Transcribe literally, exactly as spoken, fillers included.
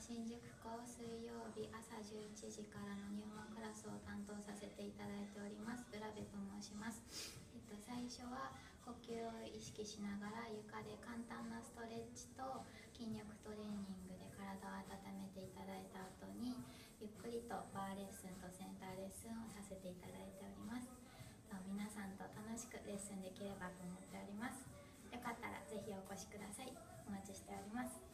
新宿校水曜日朝じゅういちじからの入門クラスを担当させていただいております浦部と申します。えっと、最初は呼吸を意識しながら床で簡単なストレッチと筋力トレーニングで体を温めていただいた後にゆっくりとバーレッスンとセンターレッスンをさせていただいております。皆さんと楽しくレッスンできればと思っております。よかったらぜひお越しください。お待ちしております。